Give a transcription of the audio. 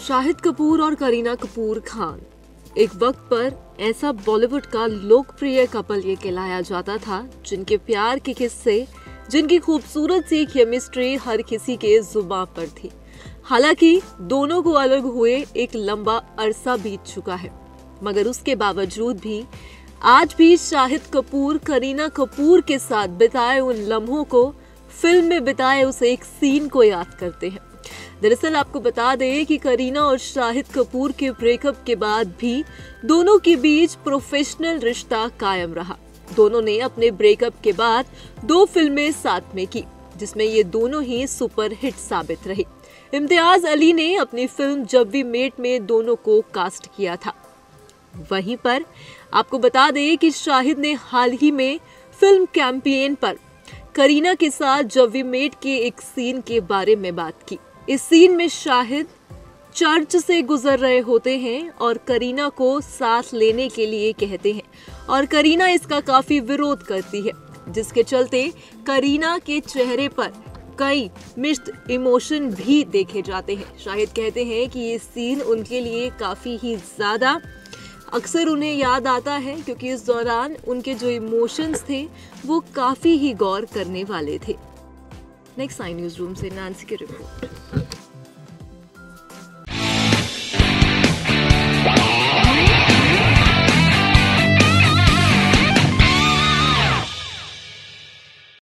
शाहिद कपूर और करीना कपूर खान एक वक्त पर ऐसा बॉलीवुड का लोकप्रिय कपल ये कहलाया जाता था, जिनके प्यार के किस्से, जिनकी खूबसूरत सी केमिस्ट्री हर किसी के जुबान पर थी। हालांकि दोनों को अलग हुए एक लंबा अरसा बीत चुका है, मगर उसके बावजूद भी आज भी शाहिद कपूर करीना कपूर के साथ बिताए उन लम्हों को, फिल्म में बिताए उस एक सीन को याद करते हैं। दरअसल आपको बता दें कि करीना और शाहिद कपूर के ब्रेकअप के बाद भी दोनों के बीच प्रोफेशनल रिश्ता कायम रहा। दोनों ने अपने ब्रेकअप के बाद 2 फिल्में साथ में की, जिसमें ये दोनों ही सुपर हिट साबित रही। इम्तियाज अली ने अपनी फिल्म जब वी मेट में दोनों को कास्ट किया था। वहीं पर आपको बता दें कि शाहिद ने हाल ही में फिल्म कैंपेन पर करीना के साथ जब वी मेट के एक सीन के बारे में बात की। इस सीन में शाहिद चर्च से गुजर रहे होते हैं और करीना को साथ लेने के लिए कहते हैं, और करीना इसका काफी विरोध करती है, जिसके चलते करीना के चेहरे पर कई मिक्स्ड इमोशन भी देखे जाते हैं। शाहिद कहते हैं कि ये सीन उनके लिए काफी ही ज्यादा अक्सर उन्हें याद आता है, क्योंकि इस दौरान उनके जो इमोशंस थे वो काफी ही गौर करने वाले थे। नेक्स्ट आई न्यूज़ रूम से नैन्सी की रिपोर्ट।